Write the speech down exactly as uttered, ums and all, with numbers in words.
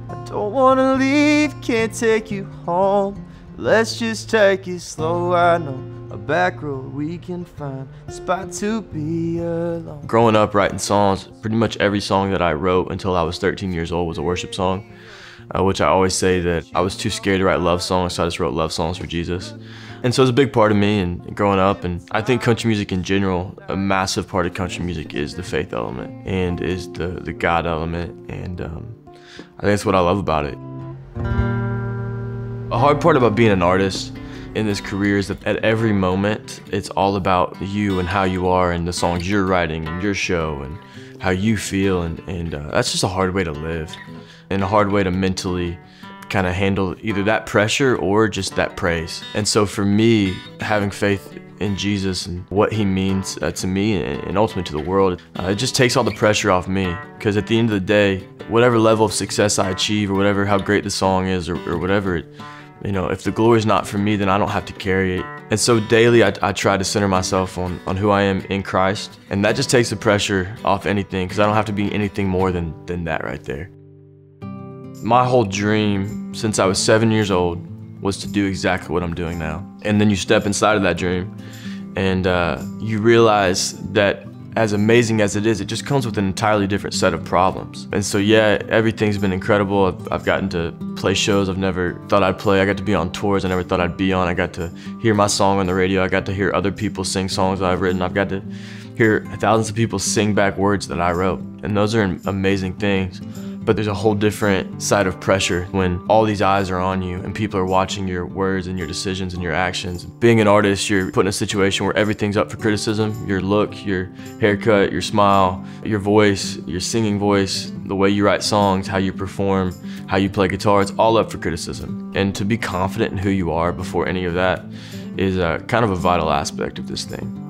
I don't wanna leave, can't take you home. Let's just take it slow, I know a back road we can find, a spot to be alone. Growing up writing songs, pretty much every song that I wrote until I was thirteen years old was a worship song, uh, which I always say that I was too scared to write love songs, so I just wrote love songs for Jesus. And so it's a big part of me and growing up, and I think country music in general, a massive part of country music is the faith element and is the, the God element, and um, I think that's what I love about it. A hard part about being an artist in this career is that at every moment, it's all about you and how you are and the songs you're writing and your show and how you feel, and, and uh, that's just a hard way to live and a hard way to mentally kind of handle either that pressure or just that praise. And so for me, having faith in Jesus and what he means uh, to me and, and ultimately to the world, uh, it just takes all the pressure off me, because at the end of the day, whatever level of success I achieve or whatever, how great the song is or, or whatever, it, you know, if the glory is not for me, then I don't have to carry it. And so daily I, I try to center myself on, on who I am in Christ, and that just takes the pressure off anything, because I don't have to be anything more than, than that right there. My whole dream since I was seven years old was to do exactly what I'm doing now. And then you step inside of that dream and uh, you realize that as amazing as it is, it just comes with an entirely different set of problems. And so yeah, everything's been incredible. I've, I've gotten to play shows I've never thought I'd play. I got to be on tours I never thought I'd be on. I got to hear my song on the radio. I got to hear other people sing songs that I've written. I've got to hear thousands of people sing back words that I wrote. And those are amazing things. But there's a whole different side of pressure when all these eyes are on you and people are watching your words and your decisions and your actions. Being an artist, you're put in a situation where everything's up for criticism. Your look, your haircut, your smile, your voice, your singing voice, the way you write songs, how you perform, how you play guitar, it's all up for criticism. And to be confident in who you are before any of that is uh, kind of a vital aspect of this thing.